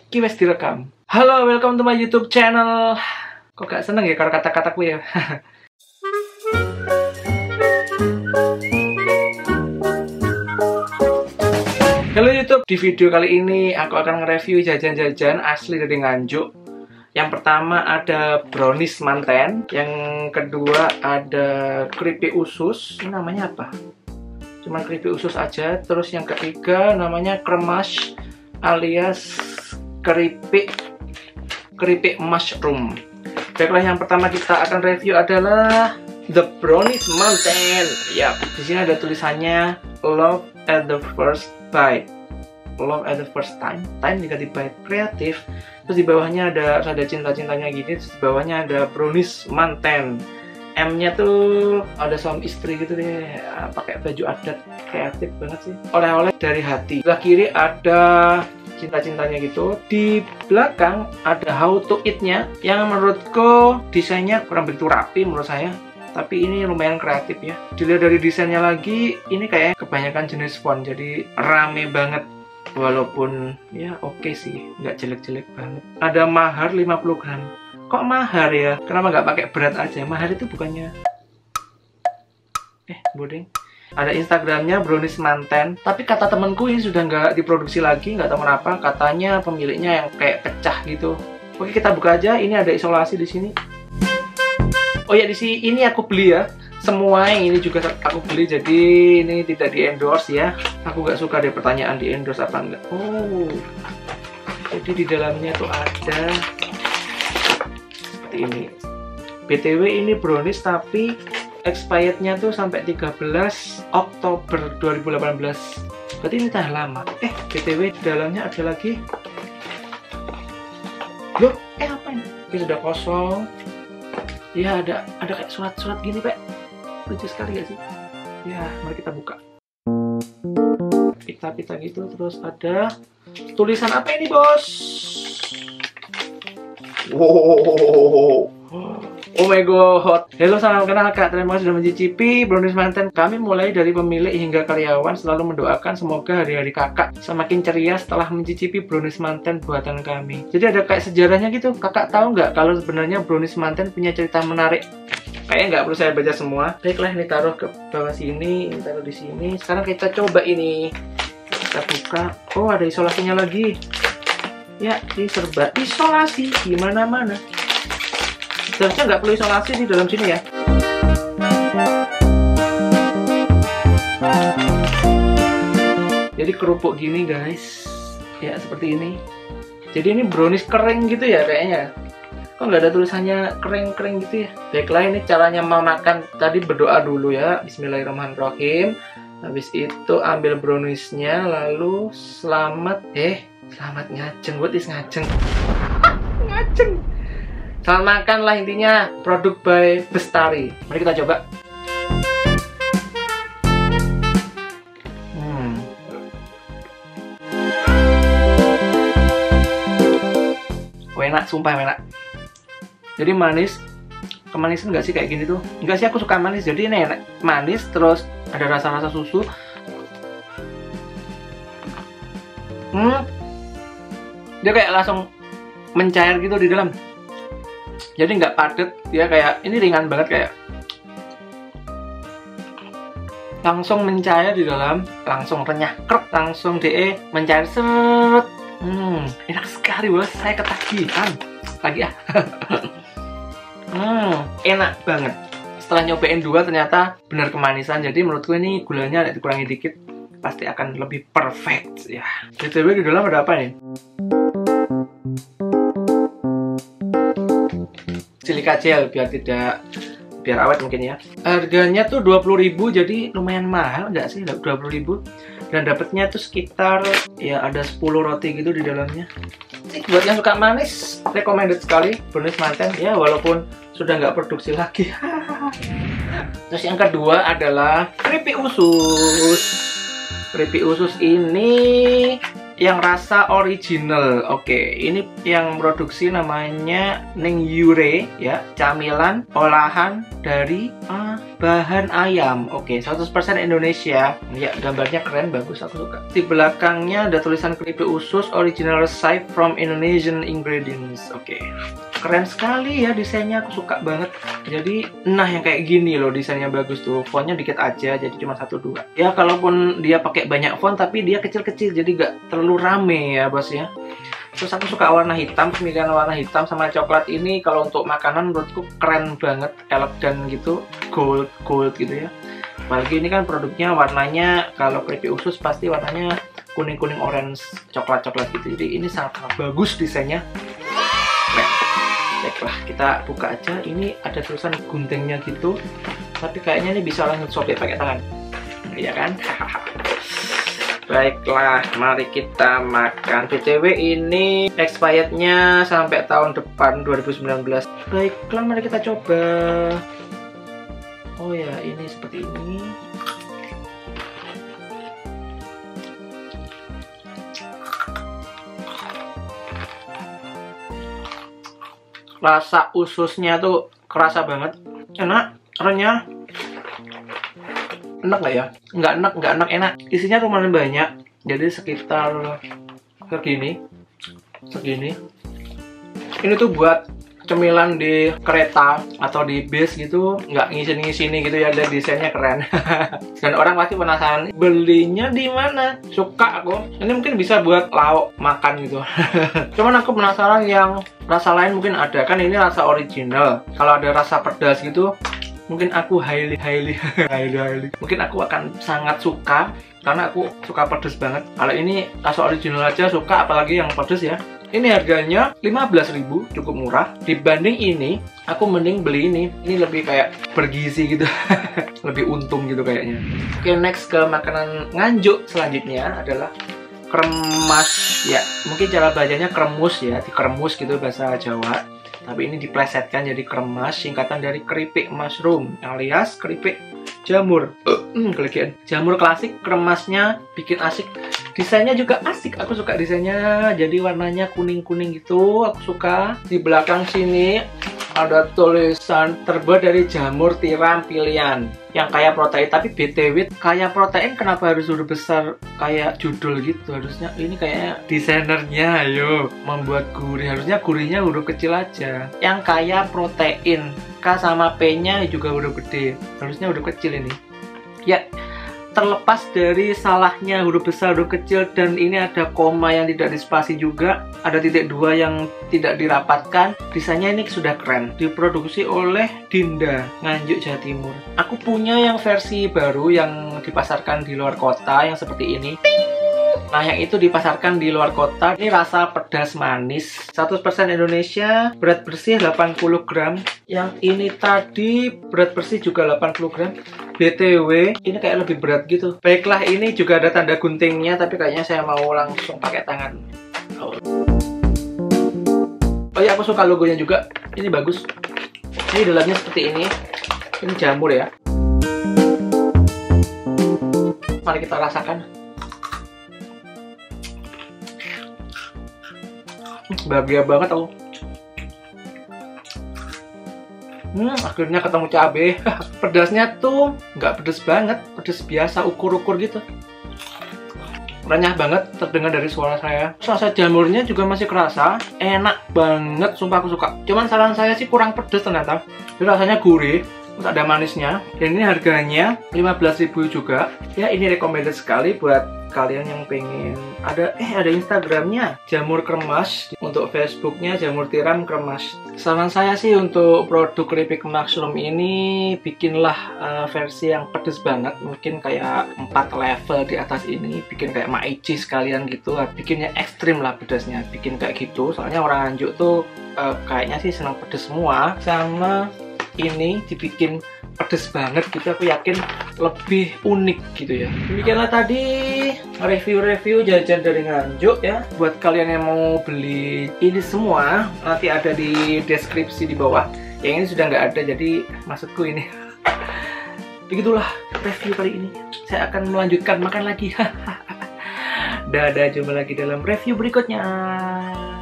Ki wes direkam. Halo, welcome to my YouTube channel. Kok gak seneng ya kalau kata-kataku ya? Halo YouTube, di video kali ini aku akan nge-review jajan-jajan asli dari Nganjuk. Yang pertama ada brownies manten, yang kedua ada keripik usus. Ini namanya apa? Cuma keripik usus aja. Terus yang ketiga namanya kremas alias keripik mushroom. Baiklah, yang pertama kita akan review adalah the brownies manten. Ya, di sini ada tulisannya love at the first bite. Love at the first time. Time diganti bite, kreatif. Terus di bawahnya ada cinta-cintanya gini. Terus di bawahnya ada brownies manten. M-nya tuh ada suami istri gitu deh, pakai baju adat, kreatif banget sih. Oleh-oleh dari hati. Sebelah kiri ada cinta-cintanya gitu. Di belakang ada how to eat-nya yang menurutku desainnya kurang begitu rapi menurut saya. Tapi ini lumayan kreatif ya. Dilihat dari desainnya lagi, ini kayak kebanyakan jenis font, jadi rame banget. Walaupun ya oke sih, nggak jelek-jelek banget. Ada mahar 50 gram. Kok mahar ya? Kenapa nggak pakai berat aja? Mahar itu bukannya bodeng. Ada Instagramnya brownies manten. Tapi kata temanku ini sudah nggak diproduksi lagi, nggak tahu kenapa. Katanya pemiliknya yang kayak pecah gitu. Oke, kita buka aja. Ini ada isolasi di sini. Oh ya, di sini ini aku beli ya. Semua yang ini juga aku beli, jadi ini tidak di endorse ya. Aku nggak suka deh pertanyaan di endorse apa enggak. Oh, jadi di dalamnya tuh ada seperti ini. BTW ini brownies tapi expirednya tuh sampai 13 Oktober 2018. Berarti ini tahan lama. BTW di dalamnya ada lagi. Loh, apa ini? Ini sudah kosong. Ya, ada kayak surat-surat gini, Pak. Lucu sekali gak sih? Ya, mari kita buka. Pita-pita gitu, terus ada tulisan apa ini, Bos? Wow. Oh my god. Halo, salam kenal Kak. Terima kasih sudah mencicipi brownies manten. Kami mulai dari pemilik hingga karyawan selalu mendoakan semoga hari-hari Kakak semakin ceria setelah mencicipi brownies manten buatan kami. Jadi ada kayak sejarahnya gitu. Kakak tahu nggak kalau sebenarnya brownies manten punya cerita menarik? Kayaknya nggak perlu saya baca semua. Baiklah, ini taruh ke bawah sini, ini taruh di sini. Sekarang kita coba ini. Kita buka. Oh, ada isolasinya lagi. Ya, ini serba isolasi gimana-mana. Seharusnya nggak perlu isolasi di dalam sini ya. Jadi kerupuk gini guys. Ya, seperti ini. Jadi ini brownies kering gitu ya kayaknya. Kok nggak ada tulisannya kering-kering gitu ya? Baiklah, ini caranya memakan. Tadi berdoa dulu ya. Bismillahirrahmanirrahim. Habis itu ambil browniesnya, lalu selamat ngajeng. What is ngajeng? Ngajeng. Selamat makan lah intinya. Produk by Bestari. Mari kita coba. Enak, sumpah enak. Jadi manis. Kemanisan nggak sih kayak gini tuh? Enggak sih, aku suka manis. Jadi ini enak. Manis, terus ada rasa-rasa susu. Dia kayak langsung mencair gitu di dalam. Jadi nggak padat. Dia kayak, ini ringan banget kayak. Langsung mencair di dalam. Langsung renyah krek. Langsung mencair seret. Enak sekali bos, saya ketagihan lagi ya. Enak banget. Setelah nyobain dua ternyata benar kemanisan. Jadi menurutku ini gulanya ada dikurangi dikit, pasti akan lebih perfect ya. BTW di dalam ada apa nih? Silika gel biar awet mungkin ya. Harganya tuh 20.000, jadi lumayan mahal nggak sih? 20.000. Dan dapatnya tuh sekitar ya ada 10 roti gitu di dalamnya. Buat yang suka manis, recommended sekali brownies manten ya, walaupun sudah nggak produksi lagi. Terus yang kedua adalah keripik usus. Keripik usus ini yang rasa original. Oke, ini yang produksi namanya Ning Yure ya, camilan olahan dari bahan ayam. Oke, 100% Indonesia. Ya, gambarnya keren, bagus, aku suka. Di belakangnya ada tulisan keripik usus original recipe from Indonesian ingredients. Oke. Keren sekali ya desainnya, aku suka banget. Jadi, nah yang kayak gini loh desainnya bagus tuh. Fontnya dikit aja, jadi cuma 1-2. Ya, kalaupun dia pakai banyak font, tapi dia kecil-kecil, jadi gak terlalu rame ya bos ya. Terus aku suka warna hitam, pemilihan warna hitam sama coklat ini kalau untuk makanan menurutku keren banget, elegan gitu, gold gitu ya. Apalagi ini kan produknya warnanya, kalau keripik usus pasti warnanya kuning-kuning orange, coklat-coklat gitu. Jadi ini sangat-sangat bagus desainnya. Baiklah, kita buka aja. Ini ada tulisan guntingnya gitu, tapi kayaknya ini bisa langsung sobek pakai tangan, iya kan? Baiklah, mari kita makan. BTW ini expirednya sampai tahun depan 2019. Baiklah, mari kita coba. Oh ya, ini seperti ini. Rasa ususnya tuh kerasa banget, enak, renyah. Enak nggak ya? Nggak enak, enak. Isinya lumayan banyak, jadi sekitar segini. Ini tuh buat cemilan di kereta atau di bis gitu, nggak ngisi-ngisini gitu ya, dan desainnya keren. Dan orang pasti penasaran, belinya di mana? Suka aku. Ini mungkin bisa buat lauk makan gitu. Cuman aku penasaran yang rasa lain mungkin ada, kan ini rasa original. Kalau ada rasa pedas gitu, mungkin aku highly mungkin aku akan sangat suka, karena aku suka pedas banget. Kalau ini rasa original aja suka, apalagi yang pedas ya. Ini harganya 15.000, cukup murah. Dibanding ini, aku mending beli ini. Ini lebih kayak bergizi gitu. Lebih untung gitu kayaknya. Oke, next ke makanan nganjuk selanjutnya adalah kremas. Ya, mungkin cara bacanya kremus ya, dikremus gitu bahasa Jawa. Tapi ini diplesetkan jadi kremas, singkatan dari keripik mushroom alias keripik jamur. Kelegean. Jamur klasik, kremasnya bikin asik. Desainnya juga asik, aku suka desainnya. Jadi warnanya kuning-kuning gitu, aku suka. Di belakang sini ada tulisan terbuat dari jamur tiram pilihan yang kaya protein. Tapi BTW, kaya protein kenapa harus huruf besar kayak judul gitu? Harusnya ini kayaknya desainernya ayo membuat gurih, harusnya gurihnya huruf kecil aja. Yang kaya protein, K sama P nya juga huruf gede, harusnya huruf kecil ini ya. Terlepas dari salahnya huruf besar, huruf kecil, dan ini ada koma yang tidak dispasi juga, ada titik 2 yang tidak dirapatkan. Desainnya ini sudah keren. Diproduksi oleh Dinda, Nganjuk, Jawa Timur. Aku punya yang versi baru yang dipasarkan di luar kota yang seperti ini. Nah, yang itu dipasarkan di luar kota. Ini rasa pedas manis, 100% Indonesia, berat bersih 80 gram. Yang ini tadi berat bersih juga 80 gram. BTW, ini kayak lebih berat gitu. Baiklah, ini juga ada tanda guntingnya, tapi kayaknya saya mau langsung pakai tangan. Oh ya, aku suka logonya juga. Ini bagus. Ini dalamnya seperti ini. Ini jamur ya. Mari kita rasakan. Bahagia banget aku. Akhirnya ketemu cabai. Pedasnya tuh nggak pedas banget, pedas biasa, ukur-ukur gitu. Renyah banget, terdengar dari suara saya. Rasa jamurnya juga masih kerasa, enak banget, sumpah aku suka. Cuman saran saya sih kurang pedas ternyata. Jadi rasanya gurih, terus ada manisnya. Dan ini harganya 15.000 juga. Ya, ini recommended sekali buat kalian yang pengen. Ada Instagramnya, jamur kremas. Untuk Facebooknya jamur tiram kremas. Saran saya sih untuk produk keripik mushroom ini, bikinlah versi yang pedes banget. Mungkin kayak 4 level di atas ini. Bikin kayak maici sekalian gitu. Bikinnya ekstrim lah pedasnya. Bikin kayak gitu. Soalnya orang Nganjuk tuh kayaknya sih senang pedes semua. Sama ini dibikin pedes banget gitu, aku yakin lebih unik gitu ya. Demikianlah tadi review-review jajan dari Nganjuk ya. Buat kalian yang mau beli ini semua, nanti ada di deskripsi di bawah. Yang ini sudah nggak ada, jadi maksudku ini. Begitulah review kali ini. Saya akan melanjutkan makan lagi. Dadah, jumpa lagi dalam review berikutnya.